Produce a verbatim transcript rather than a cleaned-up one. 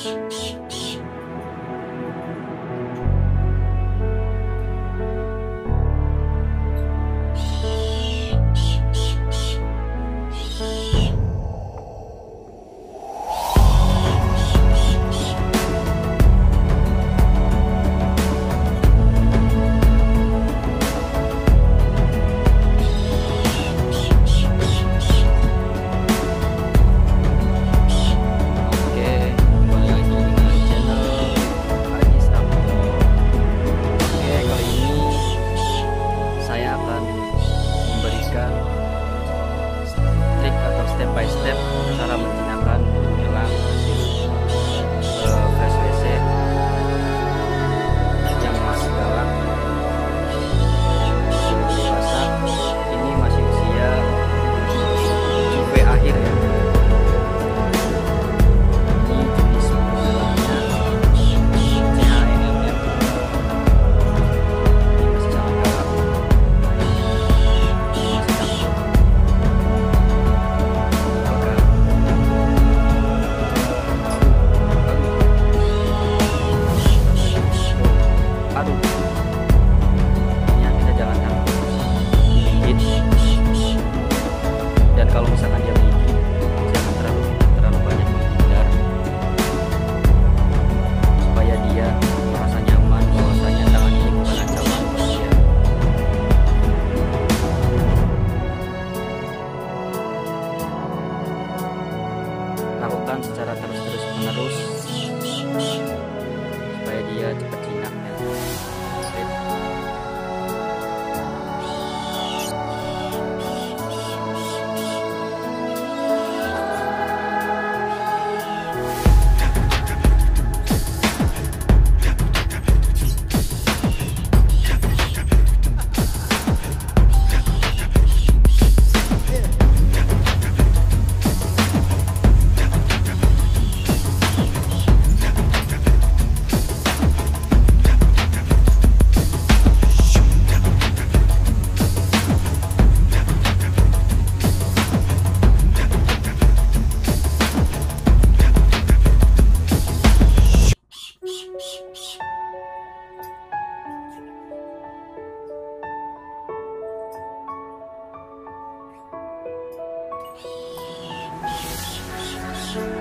Step by step cara menjinakkan tulang hasil uh, fresh W C yang masih galak, masih dewasa. Ini masih usia survei akhir ya. Ini jenis tulangnya C H E M M. Ini masih sangat galak, masih sangat aduh, ini kita jangan gigit, dan kalau misalkan dia menggigit jangan terlalu terlalu banyak menghindar supaya dia merasa nyaman bahwasanya tangan ini bukan ancaman buat dia. Lakukan secara terus-terus menerus supaya dia cepat jinak ya. We'll be right back.